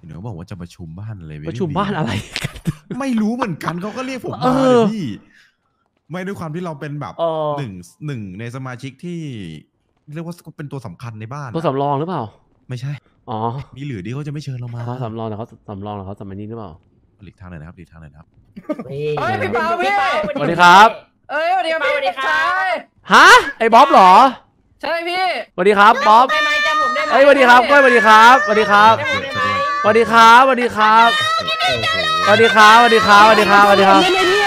เดี๋ยวบอกว่าจะประชุมบ้านอะไรประชุมบ้านอะไรกันไม่รู้เหมือนกันเขาก็เรียกผมมาเลยพี่ไม่ด้วยความที่เราเป็นแบบหนึ่งในสมาชิกที่เรียกว่าเป็นตัวสำคัญในบ้านตัวสำรองหรือเปล่าไม่ใช่อ๋อมีหรือที่เขาจะไม่เชิญเรามาเขาสำรองแต่เขาสำรองหรือเขาสำนี้หรือเปล่าหลีกทางเลยนะครับหลีกทางเลยนะครับเฮ้ยพี่เปาพี่สวัสดีครับเอ้ยสวัสดีครับสวัสดีครับฮะไอ้บ๊อบเหรอใช่พี่สวัสดีครับบ๊อบได้ไหมจำผมได้ไหมเฮ้ยสวัสดีครับก้อยสวัสดีครับสวัสดีครับสวัสดีครับสวัสดีครับสวัสดีครับสวัสดีครับสวัสดีครับสวัสดีครับ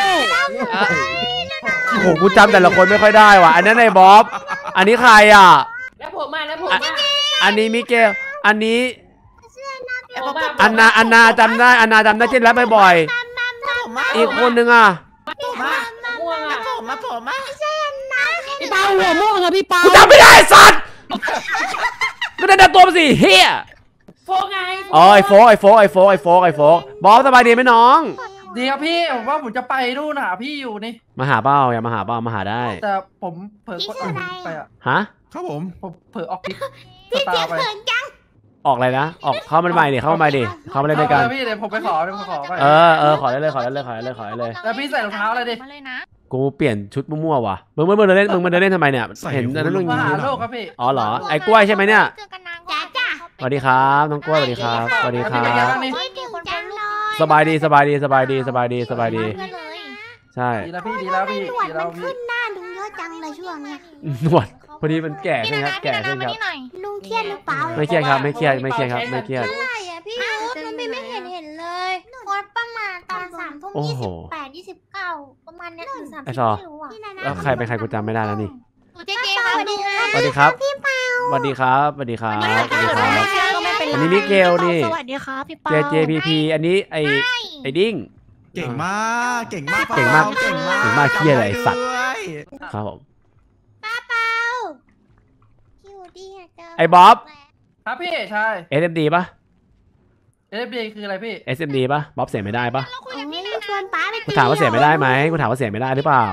โอ้โหกูจำแต่ละคนไม่ค่อยได้ว่ะอันนั้นไอ้บ๊อบอันนี้ใครอ่ะแล้วผมมาอันนี้มิเกลอันนี้อันนาจำได้เช่นแล้วบ่อยๆอีกคนนึงอ่ะม่วงอ่ะผมไม่ใช่อันนาพี่เปาหัวม่วงอะพี่เปากูจำไม่ได้สัตว์ก็ได้ตัวมาสิเฮียโฟไงอ๋อไอโฟบอสสบายดีไหมน้องดีครับพี่ผมว่าผมจะไปนู่นหาพี่อยู่นี่มาหาเป้าอย่ามาหาเป้ามาหาได้แต่ผมเผลอกดออกไปอ่ะฮะครับผมเผลอออกพี่เจ๊เขินจังออกอะไรนะออกเข้ามาใหม่ดิเข้ามาเล่นด้วยกันพี่เดี๋ยวผมไปขอไปขอได้เลยแล้วพี่ใส่รองเท้าอะไรดิกูเปลี่ยนชุดมั่วๆว่ะมึงมาเดินเล่นทำไมเนี่ยเห็นนั่นลุงมาหาโลกครับพี่อ๋อเหรอไอ้กล้วยใช่ไหมเนี่ยจ้าสวัสดีครับน้องกล้วยสวัสดีครับสบายดีใช่ดีแล้วพี่มันขึ้นหน้าลุงเยอะจังเลยช่วงเนี้ยหนวดพอดีมันแก่ขึ้นครับลุงเครียดหรือเปล่าไม่เครียดครับไม่เครียดอะไรอะพี่ลุงไม่เห็นเลยโพสประมาณตอน3:28 29ประมาณนี้ถึง3ไม่รู้อ่ะแล้วใครเป็นใครกูจำไม่ได้แล้วนี่เจ๊ครับสวัสดีครับพี่เปาสวัสดีครับอันนี้มิเกลนี่สวัสดีครับพี่เปา JJPP อันนี้ไอ้ดิ้งเก่งมากเฮียอะไรสัตว์ครับผมเปาคิวดีไอ้บ๊อบครับพี่ใช่ SMD ป่ะ SMD คืออะไรพี่ SMD ป่ะบ๊อบเสียไม่ได้ป่ะกูถามว่าเสียไม่ได้ไหมกูถามว่าเสียไม่ได้หรือเปล่า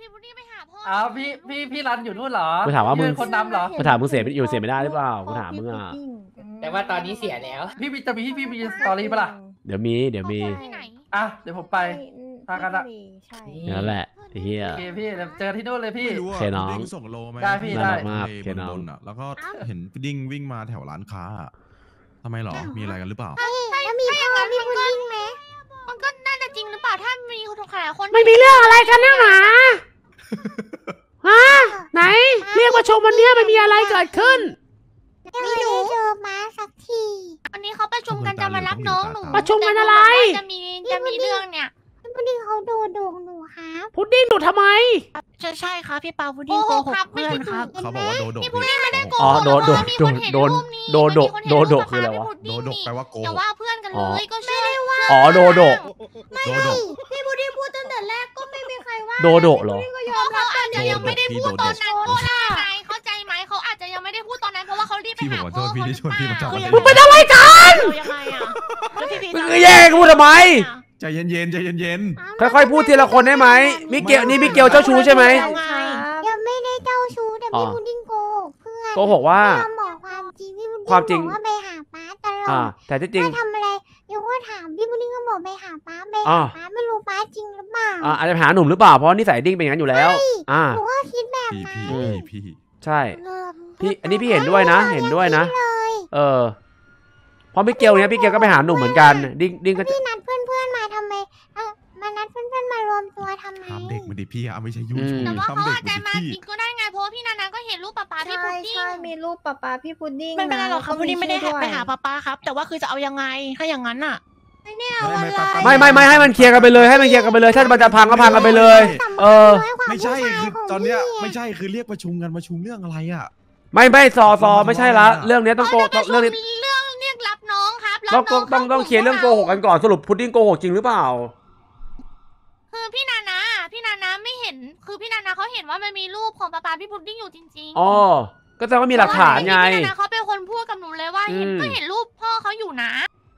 พี่รันอยู่นู่นเหรอกูถามว่ามึงคนนำเหรอกูถามมึงเสียไม่ได้หรือเปล่ากูถามมึงอ่ะแต่ว่าตอนนี้เสียแล้วพี่มีสตอรี่ปะล่ะเดี๋ยวมีเดี๋ยวผมไปพากันละนั่นแหละเฮียโอเคพี่เจอที่นู่นเลยพี่เคน้องส่งโลไหมได้พี่ได้มากเคน้องแล้วก็เห็นดิ้งวิ่งมาแถวร้านค้าทำไมหรอมีอะไรกันหรือเปล่าแล้วมีพ่อมีพุดดิ้งไหมมันก็น่าจะจริงหรือเปล่าถ้ามีคนขายคนไม่มีเรื่องอะไรกันนะหมาฮะไหนเรียกว่าชมวันนี้มันมีอะไรเกิดขึ้นยังไม่ได้เจอมาสักทีวันนี้เขาประชุมกันจะมารับน้องหนูประชุมกันอะไรจะมีเรื่องเนี่ยพุดดิ้งเขาโดนหนูครับพุดดิ้งหนูทำไมใช่ครับพี่เปาพุดดิ้งโกหกเพื่อนครับเขาบอกว่าโดดพี่พุดดิ้งไม่ได้โกหกโดดคืออะไรวะโดดแปลว่าโกหกแต่ว่าเพื่อนกันเลยก็ไม่ได้ว่าโดพี่พุดดิ้งพูดตั้งแต่แรกก็ไม่มีใครว่าโดเหรอเขาอาจจะยังไม่ได้พูดตอนนั้นก็ได้เข้าใจไหมเขาอาจจะยังไม่ได้พูดตอนนั้นเพราะว่าเขารีบไปหาพ่อคนมามึงเป็นอะไรกันยังไงอ่ะมึงแย่กูทำไมใจเย็นค่อยๆพูดทีละคนได้ไหมมิเกลนี่มิเกลเจ้าชู้ใช่ไหมยังไม่ได้เจ้าชู้แต่พี่พุดดิ้งโกหกเพื่อนโกหกว่าบอกความจริงพี่พุดดิ้งบอกว่าไปหาป้าตลอดแต่ที่จริงทำอะไรยังก็ถามพี่พุดดิ้งก็บอกไปหาป้าไม่รู้ป้าจริงหรือเปล่าอาจจะไปหาหนุ่มหรือเปล่าเพราะนิสัยดิ้งเป็นอย่างนั้นอยู่แล้วหนูก็คิดแบบนั้นพี่ใช่พี่อันนี้พี่เห็นด้วยนะเพราะมิเกลเนี้ยพี่เกลก็ไปหาหนุ่มเหมือนกันดิ้งก็พี่นัดเพื่อนมาทำไมมานัดเพื่อนมารวมตัวทำไมทำเด็กมาดิพี่ไม่ใช่ยุ่งแต่ว่าเขาอาจจะมาจริงก็ได้ไงเพราะพี่นาก็เห็นรูปป๊าพี่พุดดิ้งใช่มีรูปป๊าพี่พุดดิ้งไม่เป็นไรหรอกครับพุดดิ้งไม่ได้ไปหาป๊าครับแต่ว่าคือจะเอายังไงถ้าอย่างนั้นอ่ะไม่ให้มันเคลียร์กันไปเลยถ้ามันจะพังก็พังกันไปเลยไม่ใช่คือตอนเนี้ยไม่ใช่คือเรียกประชุมเรื่องอะไรอ่ะไม่ซอไม่ใช่ละเรื่องนี้ต้องเรื่องเรียกรับน้องครับต้องเคลียร์เรื่องโกหกกันก่อนสรุปพุดดิ้งโกหกจริงหรือเปล่าคือพี่นาไม่เห็นคือพี่นาเขาเห็นว่ามันมีรูปของป๊าพี่พุดดิ้งอยู่จริงๆอ๋อก็แสดงว่ามีหลักฐานไงพี่นาเขาเป็นคนพูดกับหนูเลยว่าเห็นรูปพ่อเขาอยู่นะ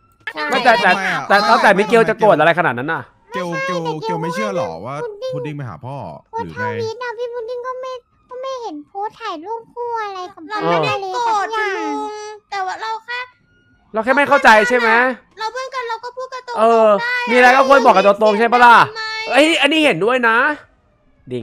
แต่มิเกลจะโกรธอะไรขนาดนั้นน่ะเกลไม่เชื่อหรอว่าพุดดิ้งไปหาพ่อหรือไงพี่พุดดิ้งก็ไม่เห็นโพสถ่ายรูปคู่อะไรกับเราไม่ได้โกรธลุงแต่ว่าเราแค่ไม่เข้าใจใช่ไหมมีอะไรก็ควรบอกกันตรงๆใช่ปะล่ะเอ้ยอันนี้เห็นด้วยนะดิ่ง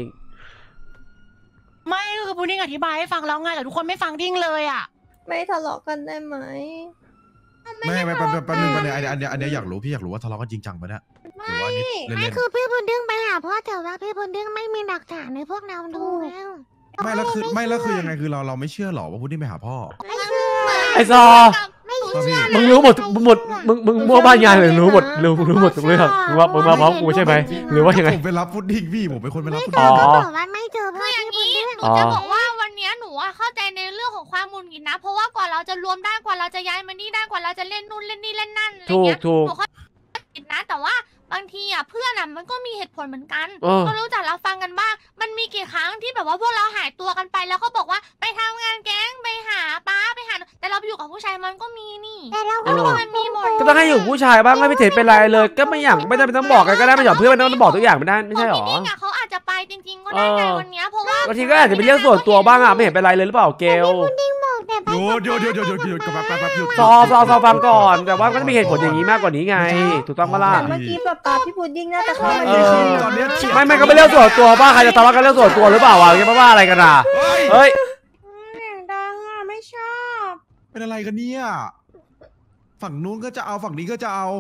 ไม่คือพุดดิ้งอธิบายให้ฟังแล้วไงแต่ทุกคนไม่ฟังดิ้งเลยอ่ะไม่ทะเลาะกันได้ไหมไม่แป๊บนึงอันเนี้ยอยากรู้พี่อยากรู้ว่าทะเลาะกันจริงจังปะเนี่ยหรือว่านี่เล่นคือพี่พุดดิ้งไปหาพ่อแต่ว่าพี่พุดดิ้งไม่มีหลักฐานในพวกเราดูแล้วๆไม่แล้วคือยังไงคือเราไม่เชื่อหรอว่าพุดดิ้งไปหาพ่อไอ้ซอมึงรู้หมดมึงมั่วบ้านงานเลยรู้หมดมึงรู้หมดทุกเรื่องมึงมาพร้อมกูใช่ไหมหรือว่ายังไงผมไปรับพุดดิ้งพี่ผมเป็นคนไปรับพุดอ๋ดิ้องบอกว่าไม่เจอพ่ออย่างพี่พุดนี้ดิ้งหนูจะบอกว่าวันนี้หนูเข้าใจในเรื่องของความหงุดหงิดนะเพราะว่ากว่าเราจะรวมได้กว่าเราจะย้ายมานี่ได้กว่าเราจะเล่นนู่นเล่นนี่เล่นนั่นอะไรเงี้ยถูกหนูเข้าใจนะแต่ว่าบางทีเพื่อนมันก็มีเหตุผลเหมือนกันก็รู้จักเราฟังกันบ้างมันมีกี่ครั้งที่แบบว่าพวกเราหายตัวกันไปแล้วก็บอกว่าไปทำงานแก๊งไปหาป้าไปหาแต่เราไปอยู่กับผู้ชายมันก็มีนี่แต่เราก็มันมีหมดก็ต้องให้อยู่ผู้ชายบ้างไม่เห็นเป็นไรเลยก็ไม่อยากไม่ต้องบอกกันก็ได้ไม่หยอดเพื่อนไม่ต้องบอกทุกอย่างไม่ได้ไม่ใช่หรอพี่เขาอาจจะไปจริงๆก็ได้ในวันนี้เพราะว่าบางทีก็อาจจะเป็นเรื่องส่วนตัวบ้างไม่เห็นเป็นไรเลยหรือเปล่าเกลบอกแต่ไปโยกับแป๊บหยุดซอฟังก่อนแต่ว่าก็จะมีเหตุผลอย่างนี้มากกว่านี้ไงถูกต้องปะล่ะแต่เมื่อกี้ป๊าพี่พุดดิ้งน่าจะเข้ามาตอนนี้ไม่ก็เป็นเรื่องส่วนตัวบ้างใครจะทะเลาะกันเรื่องส่วนตัวหรือเปล่าวะยังว่าอะไรกันอ่ะเฮ้ยดังไม่ชอบเป็นอะไรกันเนี่ยฝั่งนู้นก็จะเอาฝั่งนี้ก็จะเอา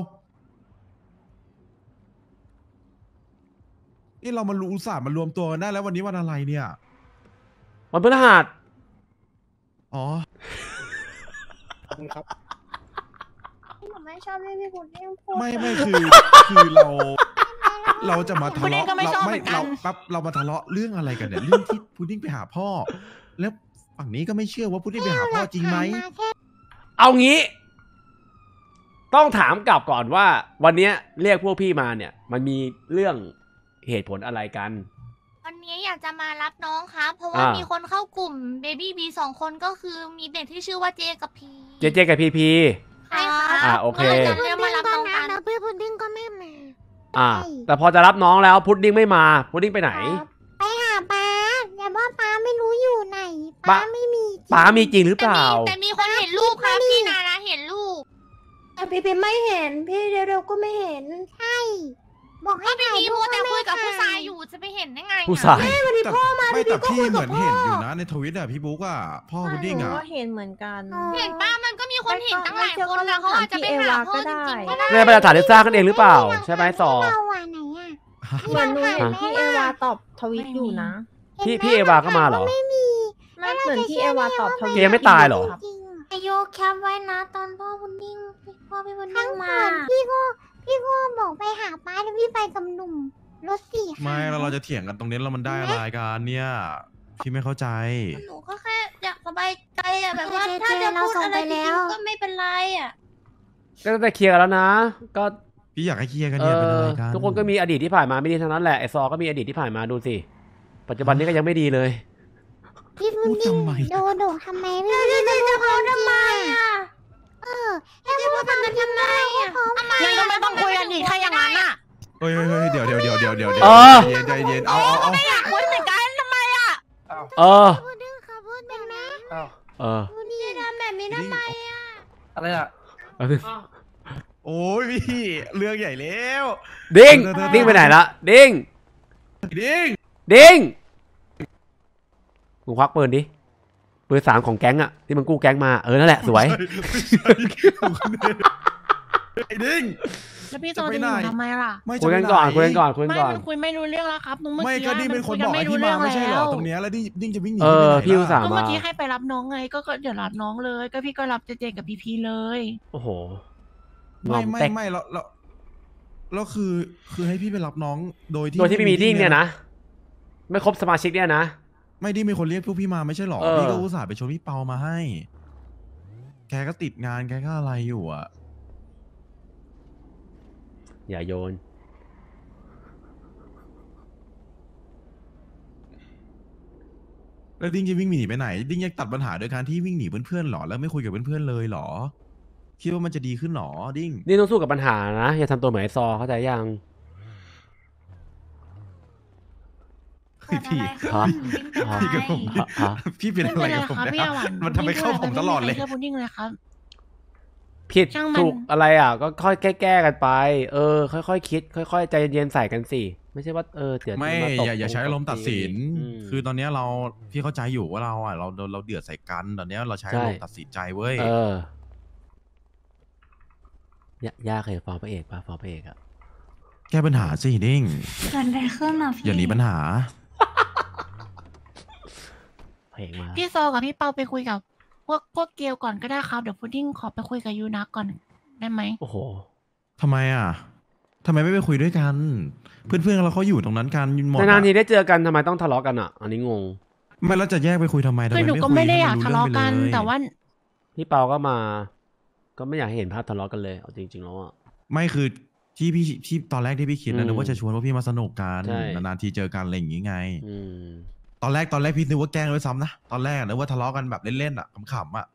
นี่เรามารู้อุตส่าห์มารวมตัวกันได้แล้ววันนี้วันอะไรเนี่ยวันพฤหัสอ๋อหนูไม่ชอบให้พี่พุดดิ้งพูดไม่คือเราจะมาทะเลาะเรามาทะเลาะเรื่องอะไรกันเนี่ยเรื่องที่พุดดิ้งไปหาพ่อ แล้วฝั่งนี้ก็ไม่เชื่อว่าพุดดิ้งไปหาพ่อจริงไหมเอางี้ต้องถามกลับก่อนว่าวันนี้เรียกพวกพี่มาเนี่ยมันมีเรื่องเหตุผลอะไรกันวันนี้อยากจะมารับน้องครับเพราะว่ามีคนเข้ากลุ่มเบบี้บี2 คนก็คือมีเด็กที่ชื่อว่าเจกับพีกับพีใช่ค่ะโอเคจะเรียกมารับน้องกันแล้วพี่พุดดิ้งก็ไม่มาแต่พอจะรับน้องแล้วพุดดิ้งไม่มาพุดดิ้งไปไหนไปหาป้าแต่ว่าป้าไม่รู้อยู่ไหนป้าไม่มีป้ามีจริงหรือเปล่าแต่มีคนเห็นรูปครับพี่นานะเห็นรูปแต่พี่ไม่เห็นพี่เร็วๆก็ไม่เห็นใช่บอกให้พี่พีพูดแต่คุยกับผู้ชายอยู่จะไปเห็นได้ไงผู้ชายแต่พี่เหมือนเห็นอยู่นะในทวิตอะพี่บุ๊กอะพ่อพุดดิ้งอะก็เห็นเหมือนกันเห็นป้ามันก็มีคนเห็นตั้งหลายคนนะเขาอาจจะไปหาพ่อจริงๆก็ได้เนี่ยไปหลักฐานได้สร้างกันเองหรือเปล่าใช่ไหมซอเราไหนอ่ะเหมือนหนูเห็นพี่เอวาตอบทวิตอยู่นะพี่เอวาก็มาเหรอไม่มีเหมือนพี่เอวาตอบทวิตเกมไม่ตายเหรออายุแคปไว้นะตอนพ่อพุดดิ้งมาพี่ก็บอกไปหาป้าแล้วพี่ไปกับหนุ่มรถสี่ค่ะไม่เราจะเถียงกันตรงนี้แล้วมันได้อะไรกันเนี่ยพี่ไม่เข้าใจหนูก็แค่อยากสบายใจอะแบบว่าถ้าจะพูดอะไรจริงๆก็ไม่เป็นไรอะก็จะเคลียร์กันแล้วนะก็พี่อยากให้เคลียร์กันเนี่ยเป็นอะไรกันทุกคนก็มีอดีตที่ผ่านมาไม่ดีทั้งนั้นแหละไอซอก็มีอดีตที่ผ่านมาดูสิปัจจุบันนี้ก็ยังไม่ดีเลยพี่พุดดิ้งโดทำไมพี่พุดดิ้งจะพูดทำไมให้พูดกันทำไมอ่ะงั้นก็ไม่ต้องคุยกันอีกถ้าอย่างนั้นอะเฮ้ยเดี๋ยวใจเย็นเอาไม่อยากคุยเหมือนกันทำไมอะพุดดิ้งเขาพูดเป็นไหมพุดดิ้งทำแบบนี้ทำไมอ่ะอะไรอ่ะโอ้ยพี่เรื่องใหญ่แล้วดิ้งไปไหนละดิ้งมึงควักปืนดิปืน3ของแก๊งอะที่มึงกู้แก๊งมานั่นแหละสวยไอ้ดิ้งแล้วพี่โซดิ้งทำไมล่ะคุยกันก่อนไม่คุยไม่รู้เรื่องแล้วครับเมื่อกี้ไม่ก็ดิ้งเป็นคนบอกให้พี่มาไม่ใช่เหรอตรงเนี้ยแล้วดิ้งจะวิ่งหนีพี่อุตส่าห์ก็มาเมื่อกี้ให้ไปรับน้องไงก็เดี๋ยวรับน้องเลยก็พี่ก็รับเจกับพีเลยโอ้โหไม่แล้วคือให้พี่ไปรับน้องโดยที่ไม่มีดิ้งเนี่ยนะไม่ครบสมาชิกเนี่ยนะไม่ดิ้งมีคนเรียกพวกพี่มาไม่ใช่หรอพี่ก็อุตส่าห์ไปชวนพี่เปามาให้แกก็ติดงานแกก็อะไรอยู่อ่ะอย่าโยนแล้วดิ้งจะวิ่งหนีไปไหนดิ้งอยากตัดปัญหาโดยการที่วิ่งหนีเพื่อนๆหรอแล้วไม่คุยกับเพื่อนๆเลยหรอคิดว่ามันจะดีขึ้นหรอดิ้งนี่ต้องสู้กับปัญหานะอย่าทำตัวเหมือนไอซอเข้าใจยังพี่กับผมพี่เป็นอะไรกับผมเนี่ยมันทำไมเข้าผมตลอดเลยผิดช่างมันถูกอะไรอ่ะก็ค่อยแก้กันไป ค่อยๆคิดค่อยๆใจเย็นๆใส่กันสิไม่ใช่ว่าเดี๋ยวไม่จะตบอย่าใช้อารมณ์ตัดสินมคือตอนเนี้ยพี่เข้าใจอยู่ว่าเราเดือดใส่กันตอนเนี้ยเราใช้อารมณ์ตัดสินใจเว้ยยากเลยฟอร์พระเอกป่ะฟอร์พระเอกอะแก้ปัญหาสิดิ้งเกิดอะไรขึ้นอ่ะพี่อย่าหนีปัญหาพระเอกมาพี่โซกับพี่เปาไปคุยกับพวกเกลก่อนก็ได้ครับเดี๋ยวพุดดิ้งขอไปคุยกับยูนักก่อนได้ไหมโอ้โหทำไมอ่ะทำไมไม่ไปคุยด้วยกัน เพื่อนๆเราเขาอยู่ตรงนั้นกันหมดนานๆทีอะได้เจอกันทำไมต้องทะเลาะกันอ่ะอันนี้งงไม่แล้วจะแยกไปคุยทำไมคือหนูก็ไม่ได้อยากทะเลาะกันแต่ว่าพี่เปาก็มา ก็ไม่อยากให้เห็นภาพทะเลาะกันเลยเอาจริงๆแล้วอ่ะไม่คือที่ตอนแรกที่พี่คิดนะนึกว่าจะชวนพวกพี่มาสนุกกันใช่นานๆทีเจอกันอะไรอย่างงี้ไงอืมตอนแรกพี่นึกว่าแกล้งด้วยซ้ำนะตอนแรกนึกว่าทะเลาะกันแบบเล่นๆอ่ะขำๆอ่ะ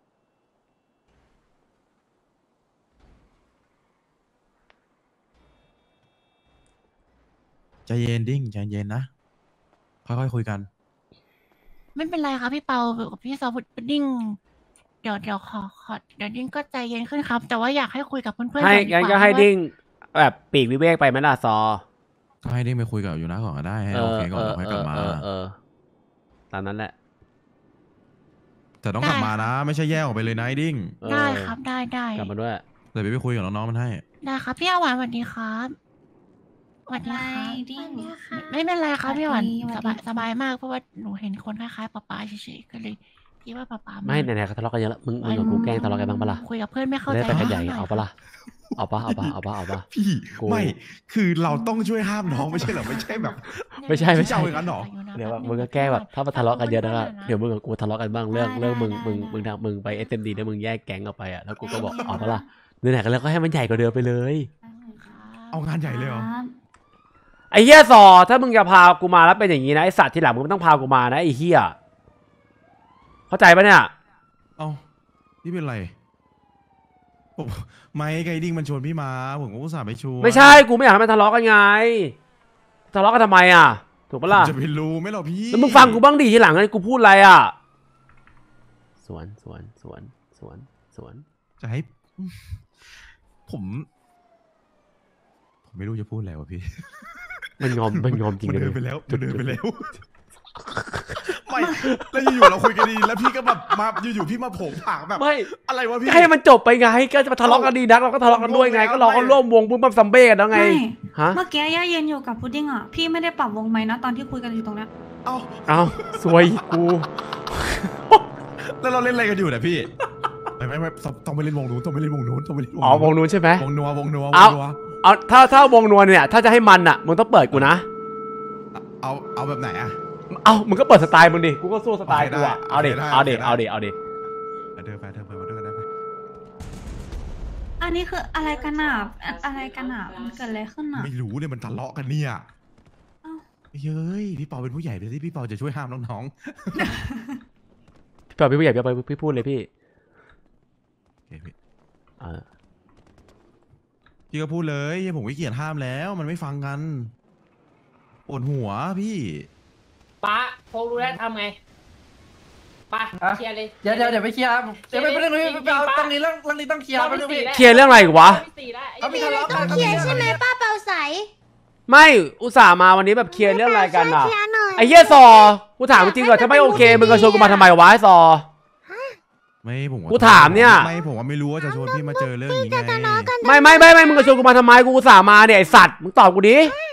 ใจเย็นดิ้งใจเย็นนะค่อยๆคุยกันไม่เป็นไรครับพี่เปากับพี่โซพุดดิ้งเดี๋ยวขอเดี๋ยวดิ้งก็ใจเย็นขึ้นครับ แต่ว่าอยากให้คุยกับเพื่อนๆให้ก่อนดีงั้นว่าก็ให้ดิ้งแบบปีกวิเวกไปไหมล่ะซอก็ให้ดิ้งไปคุยกับอยู่นะก่อนก็ได้ให้โอเคก่อนแล้วค่อยกลับมาตามนั้นแหละแต่ต้องกลับมานะ ไม่ใช่แยกออกไปเลยนะไอ้ดิ้งได้ครับได้กลับมาด้วยเดี๋ยวไปคุยกับน้องๆมันให้ได้ครับพี่อาหวานสวัสดีครับสวัสดีครับดิ้งไม่เป็นไรครับพี่อาหวานสวัสดีสบายมากเพราะว่าหนูเห็นคนคล้ายๆป๊าป๊าเฉยๆก็เลยคิดว่าป๊าป๊าไม่ไหนๆก็ทะเลาะกันเยอะแล้วมึงกับกูแกล้งทะเลาะกันบ้างปะล่ะคุยกับเพื่อนไม่เข้าได้ใจไปกันใหญ่หน่ยเอาปะล่ะเอาปะพี่กูไม่คือเราต้องช่วยห้ามน้องไม่ใช่เหรอไม่ใช่แบบไม่ใช่เจ้าอย่างนั้นหรอเดี๋ยวมึงก็แกล้งแบบถ้ามาทะเลาะกันเยอะนะเดี๋ยวมึงกับกูทะเลาะกันบ้างเรื่องมึงไป SMD แล้วมึงแยกแก๊งออกไปอ่ะแล้วกูก็บอกเอาปะล่ะไหนๆกันแล้วก็ให้มันใหญ่กว่าเดิมไปเลยเอางานใหญ่เลยเหรอไอ้เหี้ยซอถ้ามึงจะพากูมาแล้วเป็นอย่างนี้นะไอ้สัตว์ที่หลังมึงไม่ต้องพากูมานะไอ้เหี้ยเข้าใจปะเนี่ยเอานี่เป็นไรผมไม่ไกดิ้งมันชวนพี่มาผมก็อุตส่าห์ไปชวนไม่ใช่กูไม่อยากให้มันทะเลาะกันไงทะเลาะกันทำไมอ่ะถูกปะล่ะจะไปรู้ไหมหรอพี่แล้วมึงฟังกูบ้างดิทีหลังกูพูดอะไรอ่ะสวนจะให้ผมไม่รู้จะพูดอะไรวะพี่มันงอมจริงมันเลยเดินไปแล้วมันเดินไปแล้วไม่แล้วอยู่ๆเราคุยกันดีแล้วพี่ก็แบบมาอยู่ๆพี่มาโผงผางแบบไม่อะไรวะพี่ให้มันจบไปไงก็จะมาทะเลาะกันดีนักเราก็ทะเลาะกันด้วยไงก็เราก็ร่วมวงบุ้มบัมซัมเบ้กันแล้วไงไม่ฮะเมื่อกี้ย่าเย็นอยู่กับพุดดิ้งอ่ะ พี่ไม่ได้ปรับวงไหมค์นะตอนที่คุยกันอยู่ตรงเนี้ยเอาสวยกูแล้วเราเล่นอะไรกันอยู่เนี่ยพี่ไม่ต้องไปเล่นวงนู้นต้องไปเล่นวงนู้นต้องไปเล่นวงอ๋อวงนู้นใช่ไหมวงนัวเอาถ้าวงนวลเนี่ยถ้าจะให้มันอ่ะมึงต้องเปิดกูนะเอาแบบไหนอะเอามึงก็เปิดสไตล์มึงดิกูก็สู้สไตล์กูอ่ะโอเอาเคดิได้เอาดิโอเคได้เอาดิเอาดิเธอไปมาด้วยกันได้ไหมอันนี้คืออะไรกันอ่ะอะไรกันอ่ะมันเกิดอะไรขึ้นอ่ะไม่รู้เนี่ยมันทะเลาะกันเนี่ยอ้าวเฮ้ยพี่เปาเป็นผู้ใหญ่เลยที่พี่เปาจะช่วยห้ามน้องพี่เปิดพี่ผู้ใหญ่พี่พูดเลยพี่ๆโอเคพี่เออพี่ก็พูดเลยผมไม่เกียดห้ามแล้ว มันไม่ฟังกันปวดหัวพี่ป้าโฟรู้แล้วทำไงป้าอ่ะเคลียร์เลยเดี๋ยวไปเคลียร์เดี๋ยวไปเรื่องนี้เอาตรงนี้เรื่องนี้ต้องเคลียร์ไปเรื่องนี้เคลียร์เรื่องอะไรอีกวะเขามีทะเลาะต้กัอน งเคลียร์ใช่ไหมป้าเปาใสไม่อุตส่าห์มาวันนี้แบบเคลียร์เรื่องอะไรกันอ่ะเคลียร์หน่อยไอ้เหี้ยซอกูถามจริงๆก่อนถ้าไม่โอเคมึงก็ชวนกูมาทำไมวะไอ้ซอไม่ผมกูถามเนี่ยไม่ผมว่าไม่รู้ว่าจะชวนพี่มาเจอเรื่องนี้ไงไม่มึงก็ชวนกูมาทำไมกูอุตส่าห์มาเนี่ยไอ้สัตว์มึงตอบกูดิ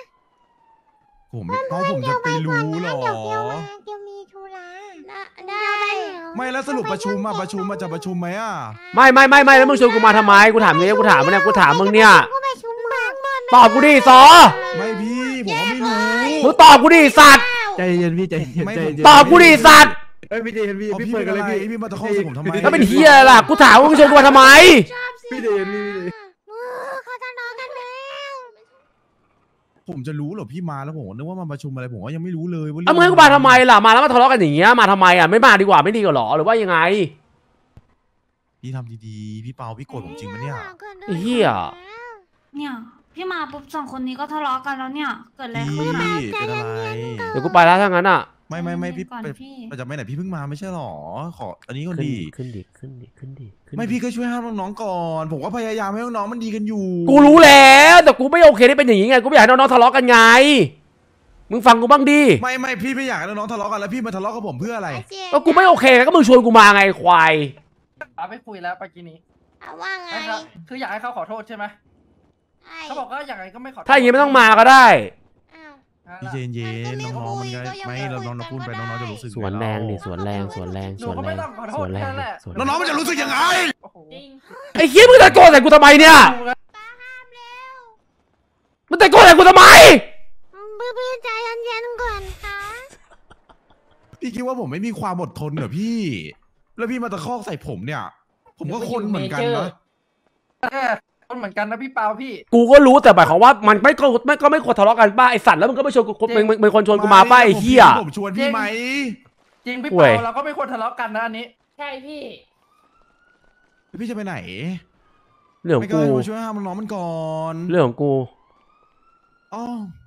ผมจะไปรู้หรอเดี๋ยวเดี๋ยวมีธุระได้ไม่แล้วสรุปประชุมจะประชุมไหมอ่ะไม่แล้วมึงชวนกูมาทำไมกูถามเนี่ยกูถามมึงเนี่ยก็ไปชุมนุมตอบกูดิซอไม่พี่ผมว่าไม่รู้มึงตอบกูดิสัตว์ใจเย็นพี่ใจเย็นไม่ใจผมเย็นตอบกูดิสัตว์เอ้ยพี่ใจเย็นพี่เอาพี่พี่เปิดกันเลยเป็นอะไรพี่พี่มาตะคอกใส่ผมทำไมแล้วเป็นเฮียอะไรล่ะกูถามว่ามึงชวนกูมาทำไมพี่ใจเย็นพี่เขาทะเลาะกันแล้วผมจะรู้เหรอพี่มาแล้วผมนึกว่ามาประชุมอะไรผมก็ยังไม่รู้เลยว่าเอามึงให้กูมาทำไมล่ะมาแล้วมาทะเลาะกันอย่างเงี้ยมาทำไมอ่ะไม่มาดีกว่าไม่ดีกว่าหรอหรือว่ายังไงพี่ทำดีๆพี่เปาพี่โกรธผมจริงปะเนี่ยไอ้เหี้ยเนี่ยพี่มาปุ๊บสองคนนี้ก็ทะเลาะกันแล้วเนี่ย เกิดอะไรพี่ขึ้นอ่ะเป็นอะไรเดี๋ยวกูไปแล้วถ้างั้นอ่ะไม่พี่ก่อนไปพี่ไปจะไปไหนพี่เพิ่งมาไม่ใช่หรอขออันนี้ก็ดีขึ้นดิไม่พี่ก็ช่วยห้ามน้องๆก่อนผมก็พยายามให้น้องๆมันดีกันอยู่กูรู้แล้วแต่กูไม่โอเคที่เป็นอย่างนี้ไงกูไม่อยากให้น้องๆทะเลาะกันไงมึงฟังกูบ้างดิไม่พี่ไม่อยากให้น้องๆทะเลาะกันแล้วพี่มาทะเลาะกับผมเพื่ออะไรก็กูไม่โอเคก็มึงชวนกูมาไงควายป้าไปคุยแล้วเมื่อกี้นี้ว่าไงนะครับคืออยากให้เขาขอโทษใช่ไหมใช่เขาบอกว่าอย่างไรก็ไม่ขอโทษถ้าอย่างนี้ไม่ต้องมาก็ได้อ้าวนั่นพี่แหละเย็นๆน้องๆมันไงก็ยังไม่ไม่เราคุยน้องๆพูดไปกันก็น้องๆได้จะรู้สึกสวนแรงดิสวนแรงหนูก็ไม่ต้องขอโทษแค่นั้นแหละน้องๆมันจะรู้สึกยังไงโอ้โหจริงไอ้เหี้ยมึงตะโกนใส่กูทำไมเนี่ยป้าห้ามแล้วมึงตะโกนใส่กูทำไมพี่ใจเย็นๆก่อนค่ะพี่คิดว่าผมไม่มีความอดทนเหรอพี่ แล้วพี่มาตะคอกใส่ผมเนี่ย ผมก็คนเหมือนกันนะคนเหมือนกันนะพี่เปาพี่กูก็รู้แต่หมายความว่ามันไม่ควรทะเลาะกันป้าไอสัตว์แล้วมึงก็ไม่ชวนกูมึงเป็นคนชวนกูมาป้าไอ้เหี้ยผมชวนพี่ไหมจริงพี่เว้เปาย เราก็ไม่ควรทะเลาะกันนะอันนี้ใช่พี่พี่จะไปไหนเรื่องขอไม่งก็กูมาช่วยห้ามน้องๆมันก่อนเรื่องของกูอ๋อ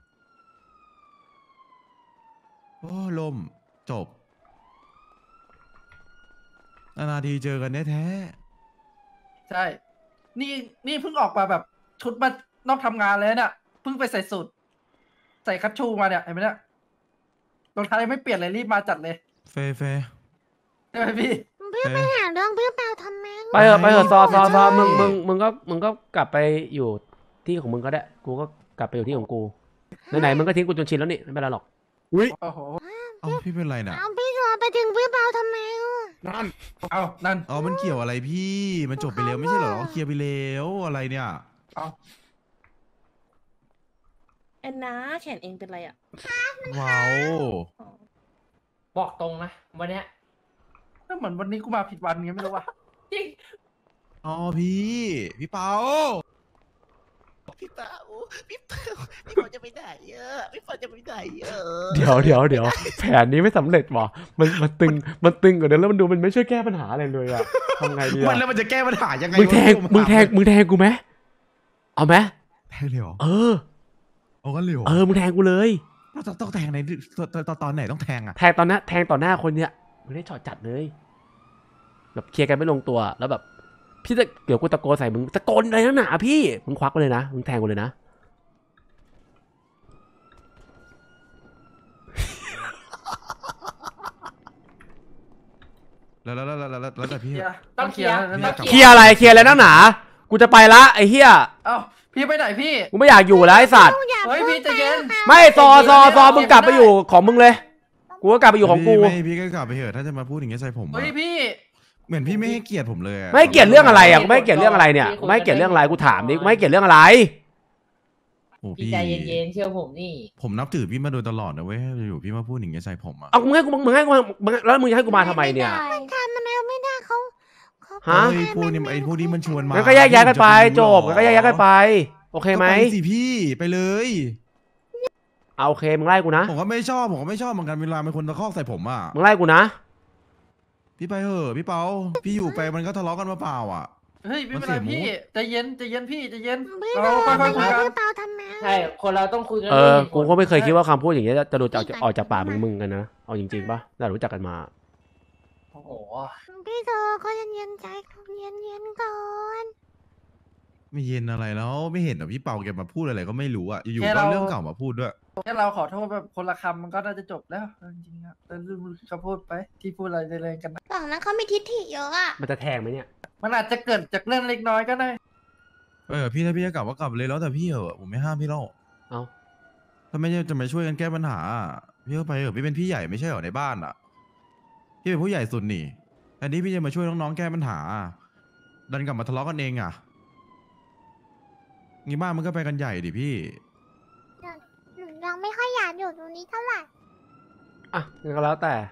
โอ้ลมจบนาทีเจอกันแท้ใช่ นี่เพิ่งออกมาแบบชุดมานอกทำงานเลยเนี่ยเพิ่งไปใส่สูทใส่คัชชูมาเนี่ยเห็นไหมเนี่ยรองเท้ายังไม่เปลี่ยนเลยรีบมาจัดเลยๆเฟย์ใช่ไหมพี่ไปหาเรื่องพี่เปาทำไมไปเถอะซอไม่ใช่มึงก็กลับไปอยู่ที่ของมึงก็ได้กูก็กลับไปอยู่ที่ของกูไหนๆมึงก็ทิ้งกูจนชินแล้วนี่ไม่เป็นไรหรอกอุ้ยโอ้โหเอ้าพี่เป็นไรน่ะเอาพี่โทรไปถึงพี่เปาทำไมอ่ะนั่นเอานั่นอ๋อมันเกี่ยวอะไรพี่ มันจบไปแล้วไม่ใช่เหรอเคลียร์ไปแล้วอะไรเนี่ยเอาแอนนาแขนเองเป็นไรอ่ะว้าวบอกตรงนะวันเนี้ยเหมือนวันนี้กูมาผิดวันไงไม่รู้ว่ะจริงอ๋อพี่เปาพี่เปาพี่ฝนจะไปไหนพี่ฝนจะไปไหนเดี๋ยวแผนนี้ไม่สำเร็จว่ะมันตึงกว่าเดิมแล้วมันดูมันไม่ช่วยแก้ปัญหาอะไรเลยอะทำไงดีมันอะแล้วมันจะแก้ปัญหายังไงมึงแทงกูไหมเอาไหมแทงเลยเหรอ เอากันเลยเหรอมึงแทงกูเลยต้องแทงในตอนไหนต้องแทงอ่ะแทงต่อหน้าคนเนี้ยมึงได้จอดจัดเลยแบบเคลียร์กันไม่ลงตัวแล้วแบบพี่จะเดี๋ยวกูตะโกนใส่มึงตะโกนอะไรนักหนาพี่มึงควักไปเลยนะมึงแทงกูเลยนะแล้วแต่พี่ต้องเคลียร์เคลียร์อะไรนักหนากูจะไปละไอ้เหี้ยเอ้าพี่ไปไหนพี่กูไม่อยากอยู่แล้วไอ้สัตว์เฮ้ยพี่ใจเย็นไม่ซอมึงกลับไปอยู่ของมึงเลยกูก็กลับไปอยู่ของกูไม่พี่ก็กลับไปเถอะถ้าจะมาพูดอย่างเงี้ยใส่ผมเฮ้ยพี่เหมือนพี่ไม่ให้เกียรติผมเลยไม่ให้เกลียดเรื่องอะไรอ่ะกูไม่ให้เกลียดเรื่องอะไรเนี่ยกูไม่ให้เกลียดเรื่องอะไรกูถามดิกูไม่ให้เกลียดเรื่องอะไรโอ้พี่พี่ใจเย็นๆเชื่อผมนี่ผมนับถือพี่มาโดยตลอดนะเว้ยอยู่พี่มาพูดอย่างเงี้ยใส่ผมอ่ะเอามึงให้กูแล้วมึงจะให้กูมาทำไมเนี่ยทำมันแล้วไม่ได้เขาฮะไอ้พวกนี้มันชวนมางั้นก็แยกย้ายกันไปจบงั้นก็แยกย้ายกันไปโอเคไหมก็ปสิพี่ไปเลยเอาโอเคมึงไล่กูนะผมก็ไม่ชอบเหมือนกันเวลาเป็นคนตะคอกใส่ผมอ่ะมึงไล่กูนะพี่ไปเถอะพี่เปาพี่อยู่ไปมันก็ทะเลาะกันมาเปล่าอ่ะเฮ้ยไม่เป็นไรพี่ใจเย็นพี่ใจเย็นพี่เราโทรค่อยๆคุยกันพี่เปาทำไมใช่คนเราต้องคุยกันกูก็ไม่เคยคิดว่าคำพูดอย่างเงี้ยจะดูออกจากปากมึงกันนะเอาจริงๆป่ะเรารู้จักกันมาโอ้โหพี่โทรเขาเย็นใจเขาเย็นก่อนไม่เย็นอะไรแล้วไม่เห็นเหรอพี่เปาแกมาพูดอะไรก็ไม่รู้อ่ะอยู่ๆก็เรื่องเก่ามาพูดด้วยแค่เราขอโทษแบบคนละคำมันก็น่าจะจบแล้วจริงๆครับแต่ลืมคำพูดไปที่พูดอะไรแรงๆกันนะฝั่งนั้นเขามีทิฐิเยอะอ่ะมันจะแทงไหมเนี่ยมันอาจจะเกิดจากเรื่องเล็กน้อยก็ได้พี่ถ้าพี่จะกลับก็กลับเลยแล้วแต่พี่เหอะผมไม่ห้ามพี่หรอกเอาถ้าไม่จะมาช่วยกันแก้ปัญหาพี่ก็ไปเถอะพี่เป็นพี่ใหญ่ไม่ใช่เหรอในบ้านอ่ะพี่เป็นผู้ใหญ่สุดนี่อันนี้พี่จะมาช่วยน้องๆแก้ปัญหาดันกลับมาทะเลาะกันเองอ่ะงี้บ้านมันก็ไปกันใหญ่ดิพี่หนูยังไม่ค่อยอยากอยู่ตรงนี้เท่าไหร่อ่ะงั้นก็แล้วแต่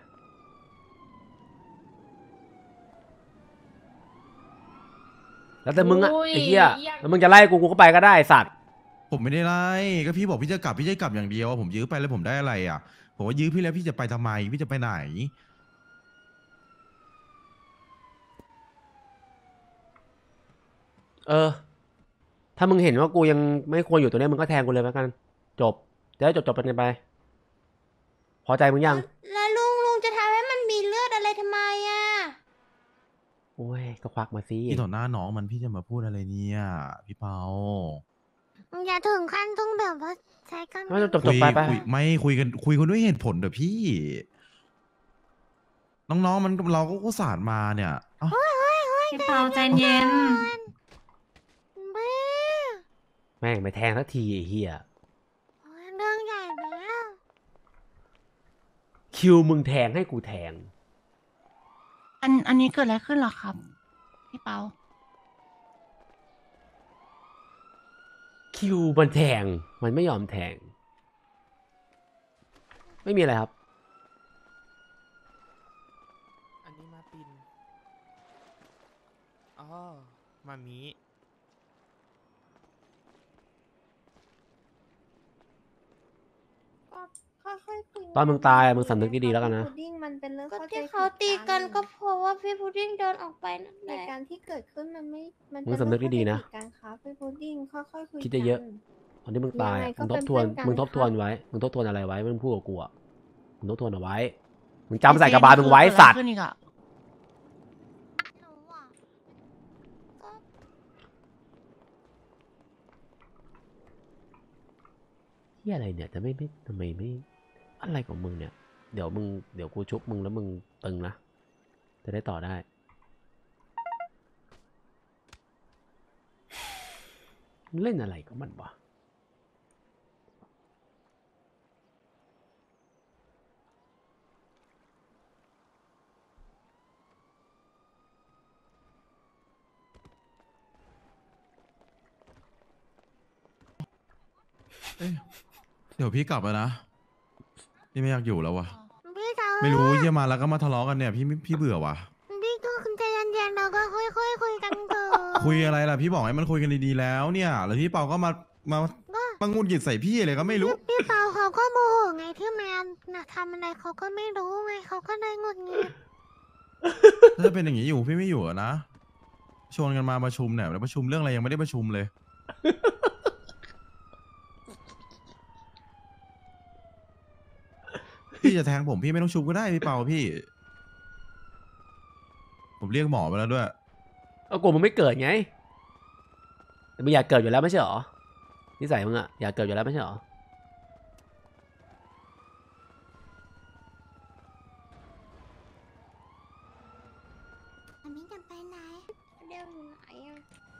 แล้วแต่มึงอะไอ้เหี้ยแล้วมึงจะไล่กูก็ไปก็ได้สัตว์ผมไม่ได้ไล่ก็พี่บอกพี่จะกลับอย่างเดียวผมยื้อไปแล้วผมได้อะไรอ่ะผมว่ายื้อพี่แล้วพี่จะไปทำไมพี่จะไปไหนถ้ามึงเห็นว่ากูยังไม่ควรอยู่ตัวนี้มึงก็แทงกูเลยแล้วกันจบจะได้จบกันไปพอใจมึงยังแล้วโอ้ยก็ควักมาสิพี่ต่อหน้าน้องมันพี่จะมาพูดอะไรเนี่ยพี่เปาอย่าถึงขั้นต้องแบบว่าใช้กันไม่ต้องจบคุยไปไปไม่คุยกันด้วยเหตุผลเดี๋ยวพี่ น้องๆมันเราก็สารมาเนี่ยเอ้าพี่เปาใจเย็นบ้าแม่งไปแทงสักทีไอ้เหี้ยเรื่องใหญ่แล้วคิวมึงแทงให้กูแทงอันนี้เกิดอะไรขึ้นหรอครับ พี่เปาคิวมันแทงมันไม่ยอมแทง ไม่มีอะไรครับอันนี้มาปินอ๋อมามิค่อยๆคุยตอนมึงตายอะมึงสำนึกดีๆแล้วกันนะพุดดิ้งมันเป็นเรื่องก็เข้าใจที่เขาตีกันก็เพราะว่าพี่พุดดิ้งเดินออกไปนั่นแหเหละตุการณ์ที่เกิดขึ้นมันไม่มันมึงสำนึกดีๆนะการครับพี่พุดดิ้งค่อยๆคุยคิดเยอะ ตอนที่มึงตายยังไงอะก็มึงทบทวนเป็นเพื่อนกันมึงทบทวนครับไว้ มึงทบทวนอะไรไว้มึงพูดกับกูอะมึงทบทวนเอาไว้ มึงจำใส่กระบาลมึงไว้สัตว์เกิดอะไรขึ้นอีกอะหนูอ่ะก็เหี้ยอะไรเนี่ยจะไม่ทำไมไม่อะไรของมึงเนี่ย เดี๋ยวกูชุบมึงแล้วมึงตึงนะ จะได้ต่อได้ เล่นอะไรกับมันวะเดี๋ยวพี่กลับแล้วนะพี่ไม่อยากอยู่แล้ววะพี่เต๋าไม่รู้เยี่ยมาแล้วก็มาทะเลาะกันเนี่ยพี่เบื่อวะพี่ก็คุณใจเย็นๆเราก็ค่อยๆคุยกันเถอะคุยอะไรล่ะพี่บอกให้มันคุยกันดีๆแล้วเนี่ย แล้วพี่เปาก็มาหงุดหงิดใส่พี่อะไรก็ไม่รู้พี่เปาเขาก็โมโหไงที่แมนน่ะทำอะไรเขาก็ไม่รู้ไงเขาก็เลยหงุดหงิดถ้าจะเป็นอย่างนี้อยู่พี่ไม่อยู่อะนะชวนกันมาประชุมเนี่ยแล้วประชุมเรื่องอะไรยังไม่ได้ประชุมเลย พี่จะแทงผมพี่ไม่ต้องชุบก็ได้พี่เปาพี่ ผมเรียกหมอไปแล้วด้วยเอากูมึงไม่เกิดไงแต่มึงอยากเกิดอยู่แล้วไม่ใช่หรอนิสัยมึงอะอยากเกิดอยู่แล้วไม่ใช่หรออันนี้จะไปไหนเดี๋ยวอยู่ไหนอ่ะ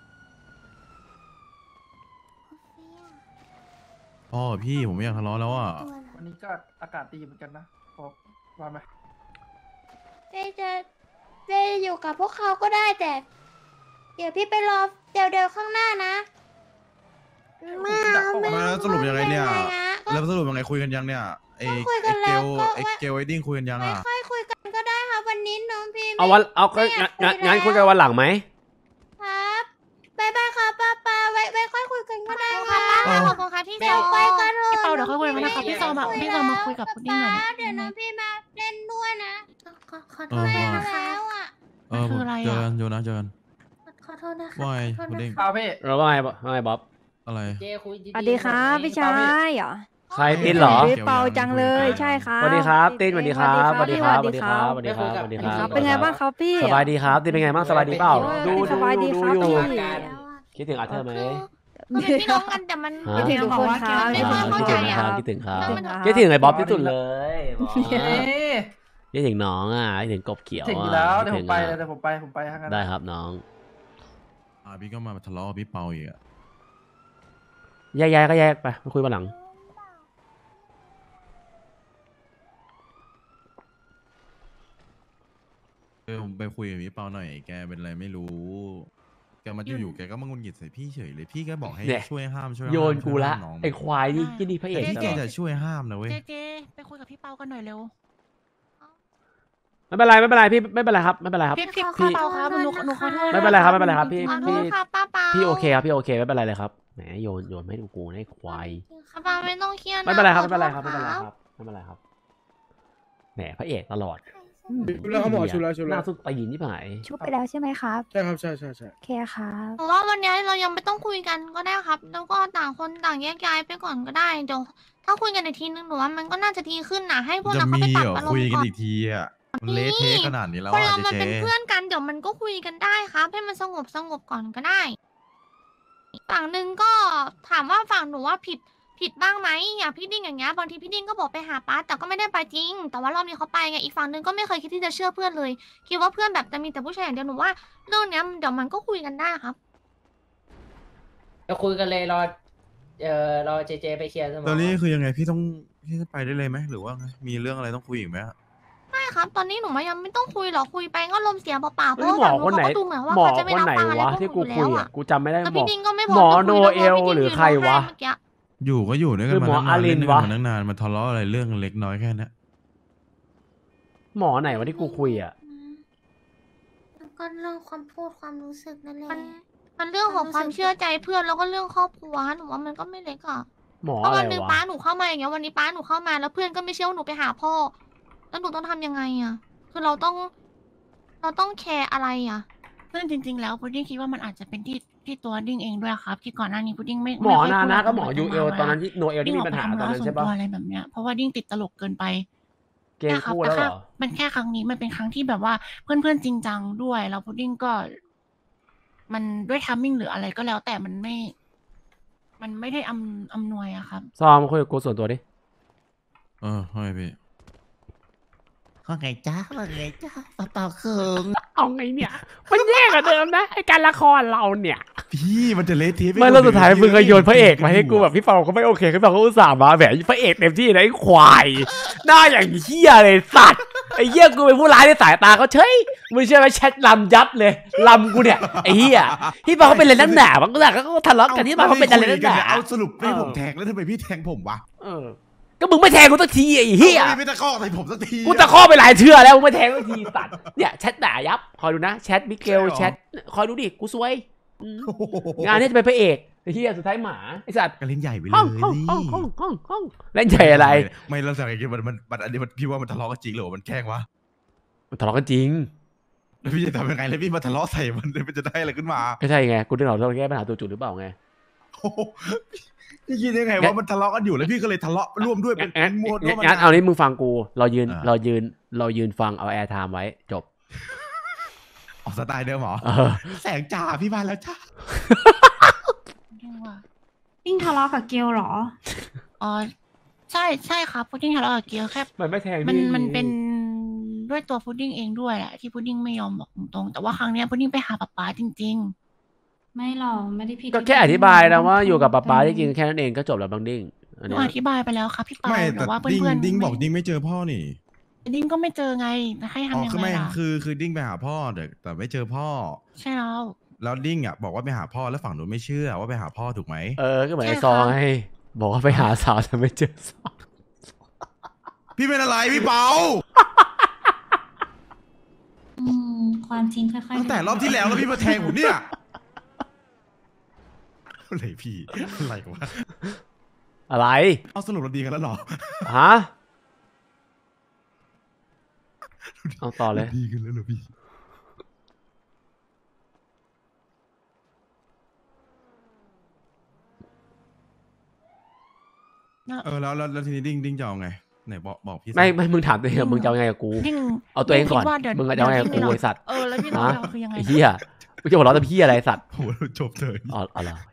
โอเฟียพ่อพี่ผมไม่อยากทะเลาะแล้วอ่ะตัววันนี้ก็อากาศดีเหมือนกันนะพอว่าไหมเจอยู่กับพวกเขาก็ได้แต่ เดี๋ยวพี่ไปรอเดี๋ยวข้างหน้านะไม่เอาแล้วสรุปยังไงเนี่ยม่ป็นะก็แล้วสรุปยังไงคุยกันยังเนี่ยไอ้คุยกันแล้เกวลก็ไอ้เกลไอ้ดิ้งคุยกันยังไม่อ่ะค่อยคุยกันก็ได้ค่ะวันนี้น้องพี่เอาวันเอาก็ไม่อยากงั้นคุยแล้วคุยกันวันหลังไหมครับบ๊ายบายครับป้าไว้ค่อยคุยกันก็ได้ค่ะค่ะป้าขอบคุณค่ะพี่เดี๋ยวโซไปกันเถอะพี่เปาเดี๋ยวค่อยคุยกันนะคะพี่โซมาคุยกับพุดดิ้งหน่อยเดี๋ยวน้องพี่มาเล่นด้วยนะขอโทเออษว่าแล้วอ่ะเออมันคืออะไรอะเจอกันโยนะเจอกันขอโทษนะคะว่าไงขอโทษพุดดิ้งนะคะเอาพี่เราว่าไงบ๊อบอะไรเจคุยดีๆสวัสดีครับหน่อยพี่ชายเหรอใครติ้นเหรอพี่เปาจังเลยใช่ครับสวัสดีครับติ้นสวัสดีครับสวัสดีครับสสวัวัสสดีดีคครัรับบ สวัสดีครับสวัสดีครับเป็นไงบ้างครับพี่สบายดีครับติ้นเป็นไงบ้างสบายดีเปล่าโอ้ยดูสบายดีครับอยู่พี่คิดถึงอาเธอร์ไหมก็เป็นพี่น้องกันแต่มันฮะคิดถึงทุกคนครับไม่เข้าใจอะคิดถึงครับคิดถึงครับคิดถึงไอ้บ๊อบที่สุดเลยบ๊อบเอ๊ะคิดถึงน้องอ่ะคิดถึงกบเขียวถึงอยู่อ่ะแล้วคิเดี๋ยวผมถึงไปอะเลยเดี๋ยวผมไปทั้งนั้นได้ครับน้องพี่ก็มาทะเลาะกับพี่เปาอีกอ่ะแยกก็แยกไปมาคุยวันหลังผมไปคุยกับพี่เปาหน่อยแกเป็นอะไรไม่รู้แกมาอยู่ๆแกก็มาหงุดหงิดใส่พี่เฉยเลยพี่ก็บอกให้เนี่ยช่วยห้ามช่วยโยนห้ามกูละช่วยห้ามน้องไอ้ควายนี่ที่นี่พระเอกพี่ตแกลอดจะช่วยห้ามนะเว้ยเจไปคุยกับพี่เปากันหน่อยเร็วไม่เป็นไรพี่ไม่เป็นไรครับไม่เป็นไรครับพี่เปาครับหนูขอโทษไม่เป็นไรครับไม่เป็นไรครับพี่ขอโทพี่ษค่ะป้าเปาพี่โอเคครับพี่โอเคไม่เป็นไรเลยครับแหมโยนไม่ดูกูนะไอ้ควายป้าเปาไม่ต้องเครียดะไม่เป็นไรครับขไม่อเป็นโทไรษครับไม่เป็นไรครับไม่เป็นไรครับแหมพระเอกตลอดชุบแล้วครับหมอชุบแล้วหน้าสุดตีนที่ไหนชุบไปแล้วใช่ไหมครับใช่ครับใช่โอเคครับหนูว่าวันนี้เรายังไม่ต้องคุยกันก็ได้ครับ แล้วก็ต่างคนต่างแยกย้ายไปก่อนก็ได้เดี๋ยวถ้าคุยกันอีกทีนึงหนูว่ามันก็น่าจะดีขึ้นนะให้พวกจะเราเข้ามีไปปรับเหรออารมคุยณ์กันก่อนอีกทีอ่ะมันเละเทะขนาดนี้แล้วคนอ่ะเราเจมันเจเป็นเพื่อนกันเดี๋ยวมันก็คุยกันได้ครับ ให้มันสงบก่อนก็ได้ ฝั่งหนึ่งก็ถามว่าฝั่งหนูว่าผิดบ้างไหมอย่างพี่ดิ้งอย่างเงี้ยบางทีพี่ดิ้งก็บอกไปหาป้าแต่ก็ไม่ได้ไปจริง แต่ว่ารอบนี้เขาไปไงอีกฝั่งหนึ่งก็ไม่เคยคิดที่จะเชื่อเพื่อนเลยคิดว่าเพื่อนแบบจะมีแต่ผู้ชายอย่างเดียวหนูว่าเรื่องเนี้ยเดี๋ยวมันก็คุยกันได้ครับจะคุยกันเลยรอเจไปเคลียร์สมองตอนนี้คือยังไงพี่ต้องไปได้เลยไหมหรือว่าไงมีเรื่องอะไรต้องคุยอีกไหมอะไม่ครับ ตอนนี้หนูมายังไม่ต้องคุยหรอกคุยไปก็ลมเสียเปล่าๆเพเฮ้ยราะหมว่าอคนไหนเขาก็ดูเหมือนว่าหมอเขาจะไม่คนรับไหนฟังอะไรวะพวกที่หกูนูคุแล้ยว อ่ะอ่ะกูจำไม่ได้แล้วหมพี่อดิ้งก็ไม่หมอพโนคุยเอด้วยลพาะพี่ดิ้งหรือใครวะเมื่อกี้อยู่ก็อยู่ด้วยกันคือมาหมอตั้งอารินานนเล่นกัวะนมาตั้งนานมาทะเลาะอะไรเรื่องเล็กน้อยแค่นี้หมอไหนวะที่กูคุยอ่ะแล้วก็เรื่องความพูดความรู้สึกนั่นแหละมันเรื่องของความเชื่อใจเพื่อนแล้วก็เรื่องครอบครัวหนูว่ามันก็ไม่เล็กอ่ะหมอเพราะอะไรวันหนึ่งวะป้าหนูเข้ามาอย่างเงี้ยวันนี้ป้าหนูเข้ามาแล้วเพื่อนก็ไม่เชื่อว่าหนูไปหาพ่อแล้วหนูต้องทำยังไงอ่ะ คือเราต้องแคร์อะไรอ่ะซึ่งจริงๆแล้วพุดดิ้งคิดว่ามันอาจจะเป็นที่ตัวดิ้งเองด้วยครับ ที่ก่อนหน้านี้พุดดิ้งไม่หมอค่ยนาพูดนะอะไรก็หมอกับยูเอลวาตอนนั้นที่โนเอลที่มีปัญหาตอนนั้นใช่ปะดิ้งกไปทำธุระส่วนตัวอะไรแบบเนี้ยเพราะว่าดิ้งติดตลกเกินไปเกมคู่แล้วเหรอมันแค่ครั้งนี้มันเป็นครั้งที่แบบว่าเพื่อนๆจริงจังด้วยแล้วพุดดิ้งก็ มันด้วยทัมมิ่งหรืออะไรก็แล้ว แต่มันไม่ได้อำนวยอะครับซอมคุยกับกูส่วนตัวดิให้พี่ว่าไงจ้าเปล่าเคิงเอาไงเนี่ย มันแย่กว่าเดิมนะไอการละครเราเนี่ยพี่มันจะเละเทะไม่แล้วสุดท้ายมึงก็โยนพระเอกมาให้กูแบบพี่เปาเขาไม่โอเคพี่เปาเขาอุตส่าห์มาแหมพระเอกเต็มที่นะไอ้ควายหน้าอย่างเหี้ยเลยสัตว์ไอ้เหี้ยกูเป็นผู้ร้ายในสายตาเขาเฉยมึงเชื่อไหมแชทลำยับเลยลำกูเนี่ยไอ้เหี้ยพี่เปาเขาเป็นอะไรนักหนาบางอย่างก็ทะเลาะกันที่เปาเขาเป็นอะไรนักหนาเอาสรุปให้ผมแทงแล้วทำไมพี่แทงผมวะก็มึงไม่แทงกูสักทีไอ้เหี้ยไม่ตะคอกใส่ผมสักทีกูตะคอกไปหลายเทื่อแล้วมึงไม่แทงสักทีสัตว์เนี่ยแชทด่ายับคอยดูนะแชทมิเกลแชทคอยดูดิกูซวยงานนี้จะเป็นพระเอกไอ้เหี้ยสุดท้ายหมาไอ้สัตว์ก็เล่นใหญ่ไปเลยห้องเล่นใหญ่อะไรไม่เราสั่งไอ้กินมันอันนี้มันพี่ว่ามันทะเลาะกันจริงหรือมันแกล้งวะมันทะเลาะกันจริงแล้วพี่จะทำยังไงแล้วพี่มาทะเลาะใส่มันจะได้อะไรขึ้นมาไม่ใช่ไงกูนึกเราแก้ปัญหาตัวจุดหรือเปล่าไงพี่คิดยังไงว่ามันทะเลาะกันอยู่แล้วพี่ก็เลยทะเลาะร่วมด้วยเป็นมวลงั้นเอานี้มึงฟังกูเรายืนฟังเอาแอร์ไทม์ไว้จบออกสไตล์เดิมหรอแสงจ่าพี่มาแล้วจ้าดิ้งทะเลาะกับเกลเหรออ๋อใช่ครับพุดดิ้งทะเลาะกับเกียวแค่มันไม่แทงมันเป็นด้วยตัวพุดดิ้งเองด้วยแหละที่พุดดิ้งไม่ยอมบอกตรงๆแต่ว่าครั้งเนี้ยพุดดิ้งไปหาป๊าจริงไม่หรอกไม่ได้ผิดก็แค่อธิบายนะว่าอยู่กับป๊าที่จริงแค่นั้นเองก็จบแล้วบางดิ้งๆหนูอธิบายไปแล้วครับพี่ปาไม่แต่แต่ว่าเพื่อนๆดิ้งบอกดิ้งไม่เจอพ่อนี่ดิ้งก็ไม่เจอไงให้ทำยังคือไงไม่ล่ะคือดิ้งไปหาพ่อแต่ไม่เจอพ่อใช่แล้วแล้วดิ้งอ่ะบอกว่าไปหาพ่อแล้วฝั่งนู้นไม่เชื่อว่าไปหาพ่อถูกไหมก็เหมือนไอ้ซองไงบอกว่าไปหาสาวแต่ไม่เจอสาวพี่เป็นอะไรพี่เปาความจริงค่อยๆตั้งแต่รอบที่แล้วพี่มาแทงผมเนี่ยอะไรพี่อะไรวะอะไรเอาสรุปเราดีกันแล้วหรอฮะเอาต่อเลยดีกันแล้วเหรอพี่แล้วทีนี้ดิ้งจะเอาไงไหนบอกพี่ไม่มึงถามตัวเองมึงจะเอาไงกับกูดิ้งเอาตัวเองก่อนคิดว่าเดี๋ยวมึงจะเอาไงกับกูไอสัตว์แล้วที่เราคือยังไงไอ้เหี้ยมึงจะหัวเราะแต่พี่อะไรสัตว์โหจบเลยอ๋อเหรอ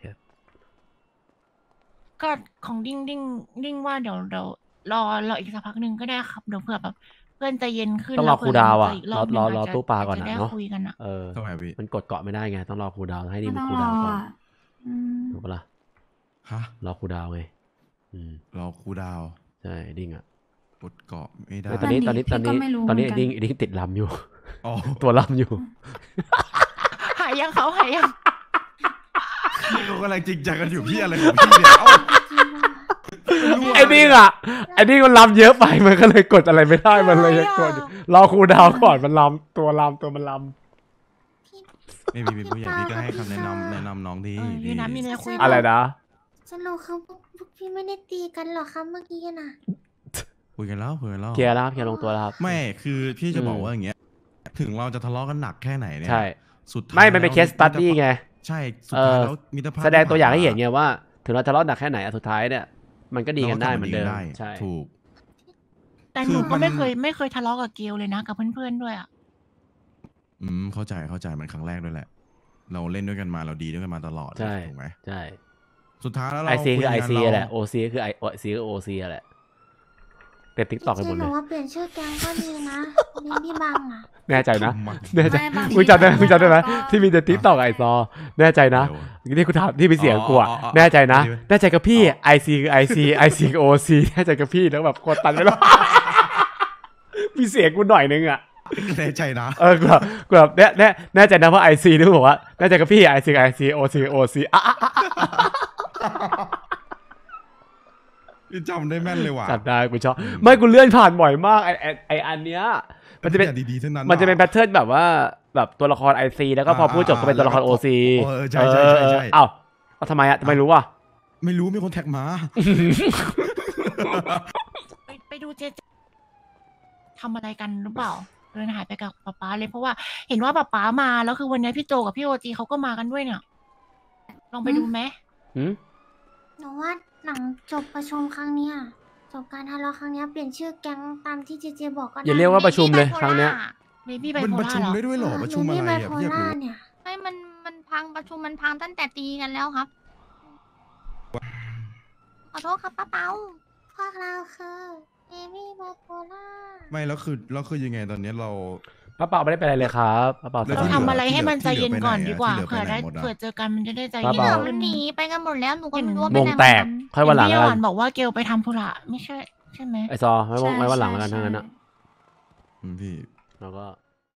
ก็ของดิ้งว่าเดี๋ยวรออีกสักพักหนึ่งก็ได้ครับเดี๋ยวเผื่อแบบเพื่อนใจเย็นขึ้นต้องรอครูดาวอ่ะแล้วเผื่รอตู้ปลาก่อนจะนะได้เนาะคุยกันอ่ะทำไมพี่มันกดเกาะไม่ได้ไงต้องรอครูดาวให้นี่ไม่มันต้องครูรดาอวก่อนอ่ะถูกปะล่ะฮะรอครูดาวไงรอครูดาวใช่ดิ้งอ่ะกดเกาะไม่ได้ตอนนี้ดิ้งติดลำอยู่ตัวลำอยู่หายยังเขาหายยังเขากำลังจริงจังกันอยู่พี่อะไรของพี่เนี่ยไอ้ดิ้งมันลำเยอะไปมันก็เลยกดอะไรไม่ได้มันเลยยังกดรอครูดาวก่อนมันลำตัวมันลำไม่มีผู้ใหญ่พี่ก็ให้คำแนะนำน้องดียูนะมีอะไรคุยอะไรนะสรุปเขาพวกพี่ไม่ได้ตีกันหรอครับเมื่อกี้น่ะคุยกันแล้วเคลียร์แล้วเคลียร์ลงตัวแล้วครับไม่คือพี่จะบอกว่าอย่างเงี้ยถึงเราจะทะเลาะกันหนักแค่ไหนเนี่ยใช่สุดท้ายไม่มันเป็นเคสสตัดดี้ไงใช่สุดท้ายแล้วมิตรภาพแสดงตัวอย่างให้เห็นไงว่าถึงเราทะเลาะหนักแค่ไหนสุดท้ายเนี่ยมันก็ดีกันได้เหมือนเดิมใช่ถูกแต่หนูก็ไม่เคยทะเลาะกับเกลเลยนะกับเพื่อนๆด้วยอ่ะเข้าใจมันครั้งแรกด้วยแหละ เราเล่นด้วยกันมาเราดีด้วยกันมาตลอดใช่ถูกไหมใช่สุดท้ายแล้วเรา IC คือ IC แหละ OC คือ IC คือ OC แหละเป็นติ๊กต็อกกันหมดหเลนูยว่าเปลี่ยนชื่อแกงก็ดีนะนี่พี่บังอ่ะแน่ใจนะมันแน่ใจไม่บางทีมึงจำได้ก็มึงจำได้ไหมก็ที่มีแต่ติ๊กต็อกไอซอแน่ใจนะ นี่กูถามที่เป็นเสียงกูอะแน่ใจนะแน่ใจกับพี่ IC คือ IC คือ OC แน่ใจกับพี่แล้วแบบกดตันไปแล้ว มีเสียงกูหน่อยนึงอะแน่ใจนะกูแบบแน่ใจนะเพราะ IC นึกบอกว่าแน่ใจกับพี่ IC คือ IC OC คือ OC พี่จำได้แม่นเลยว่ะจำได้กูชอบไม่กูเลื่อนผ่านบ่อยมากไออันเนี้ยมันจะเป็นดีๆทั้งนั้นมันจะเป็นแพทเทิร์นแบบว่าแบบตัวละคร IC แล้วก็พอพูดจบก็เป็นตัวละคร OC ใช่เอ้าทำไมอะทำไมรู้วะไม่รู้มีคนแท็กมาไปดูเจทำอะไรกันหรือเปล่าเดินหายไปกับป๊าเลยเพราะว่าเห็นว่าป๊ามาแล้วคือวันนี้พี่โจกับพี่โอจีเขาก็มากันด้วยเนี่ยลองไปดูไหมหนูว่าหลังจบประชุมครั้งเนี้ยจบการทะเลาะครั้งเนี้ยเปลี่ยนชื่อแก๊งตามที่เจบอกก็ได้อย่าเรียกว่าประชุมเลยครั้งเนี้ยเบบี้ไบมันโพประล่าชุมเหรอได้ด้วยเหรอประชุมอะไรไบอ่ะโพพี่อยากล่ารู้เนี่ยไม่มันพังประชุมมันพังตั้งแต่ตีกันแล้วครับ ขอโทษครับป้าเปาพวกเราคือเบบี้ไบโพล่าไม่แล้วคือยังไงตอนนี้เราป้าเปาไม่ได้เป็นอะไรเลยครับป้าเปาแล้วเราที่ทำอะไรให้มันใจเย็นก่อนที่เหลือดีกว่าที่เหลือเผื่อได้ไปไหนหมดอะเผื่อเจอกันมันจะได้ใจป้าเย็นเปาขึ้มันนหนีไปกันหมดแล้วหนูก็ไม่รู้ว่าไปวงไหนแตกหมดค่อยวันหลังพี่กัหวาน นบอกว่าเกลไปทำธุระไม่ใช่ไหมไอซอไม่วันหลังแล้วกันทั้งนั้นอะพี่แล้วก็